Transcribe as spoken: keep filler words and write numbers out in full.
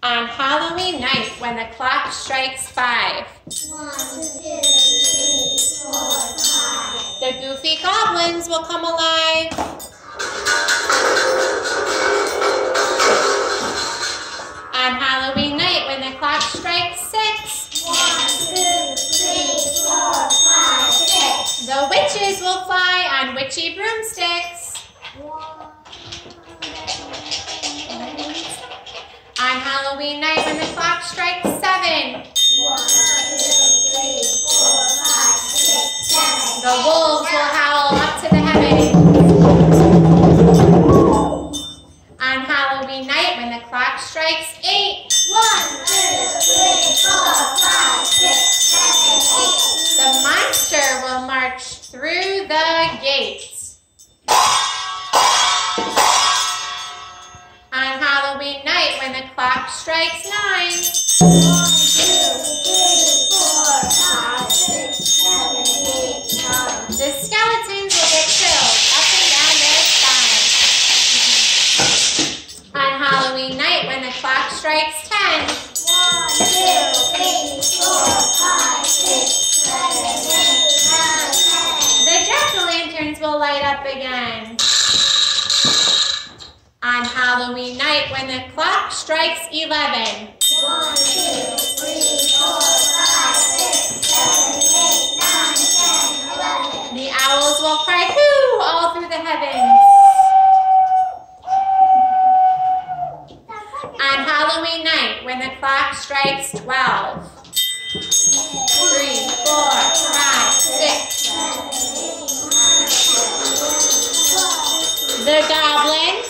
On Halloween night, when the clock strikes five, One, two, three, four, five. the goofy goblins will come alive. On Halloween night, when the clock strikes six, One, two, three, four, five, six. the witches will fly on witchy broomsticks. One, On Halloween night, when the clock strikes seven, One, two, three, four, five, six, seven. the wolves will howl up to the heavens. On Halloween night, when the clock strikes eight, One, two, three, four, five, six, seven, eight. the monster will march through the gates. On Halloween night, when the clock strikes nine, One, two, three, four, five, six, seven, eight, nine. the skeletons will get chilled up and down their spines. On Halloween night, when the clock strikes ten, One, two, three, four, five, six, seven, eight, nine, ten. the jack-o'-lanterns will light up again. On Halloween night, when the clock strikes eleven, One, two, three, four, five, six, seven, eight, nine, ten, eleven. the owls will cry hoo all through the heavens. On Halloween night, when the clock strikes twelve, three, four, five, six, the goblins